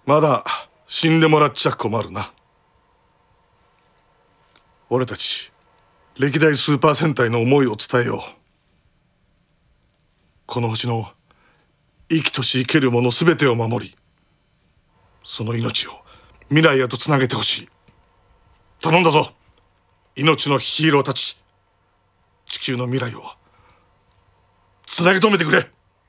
まだ死んでもらっちゃ困るな。俺たち歴代スーパー戦隊の思いを伝えよう。この星の生きとし生けるもの全てを守り、その命を未来へとつなげてほしい。頼んだぞ、命のヒーローたち。地球の未来をつなぎ止めてくれ。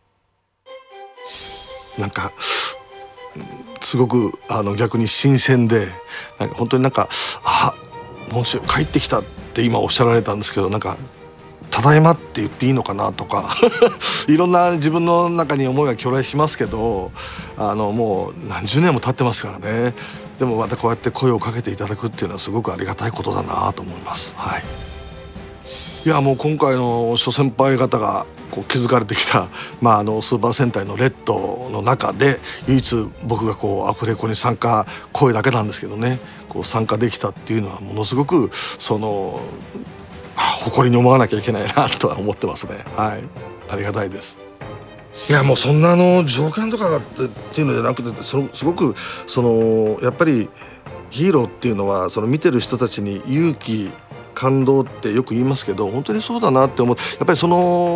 なんかすごく逆に新鮮で、なんか本当にもう帰ってきたって今おっしゃられたんですけど、ただいまって言っていいのかなとかいろんな自分の中に思いが去来しますけど、もう何十年も経ってますからね。でもまたこうやって声をかけていただくっていうのはすごくありがたいことだなと思います。はい。いや、もう今回の諸先輩方が築かれてきた、スーパー戦隊のレッドの中で唯一僕がアフレコに参加、声だけなんですけどね、参加できたっていうのはものすごく誇りに思わなきゃいけないなとは思ってますね。はい、ありがたいです。いや、もうそんな条件とかっていうのじゃなくて、すごくやっぱりヒーローっていうのは見てる人たちに勇気感動ってよく言いますけど、本当にそうだなって思う。やっぱり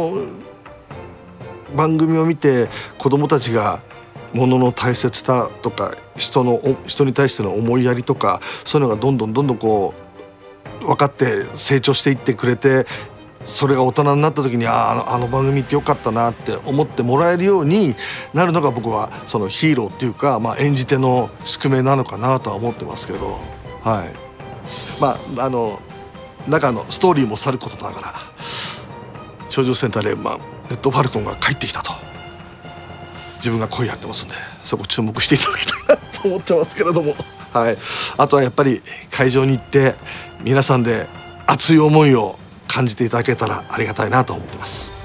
番組を見て子どもたちが物の大切さとか人に対しての思いやりとか、そういうのがどんどん分かって成長していってくれて、それが大人になった時にあの番組ってよかったなって思ってもらえるようになるのが、僕はヒーローっていうか、演じ手の宿命なのかなとは思ってますけど、はい。中のストーリーもさることながら、頂上戦隊レンマンレッドファルコンが帰ってきたと自分が声やってますんで、そこ注目していただきたいなと思ってますけれども、はい。あとはやっぱり会場に行って皆さんで熱い思いを感じていただけたらありがたいなと思ってます。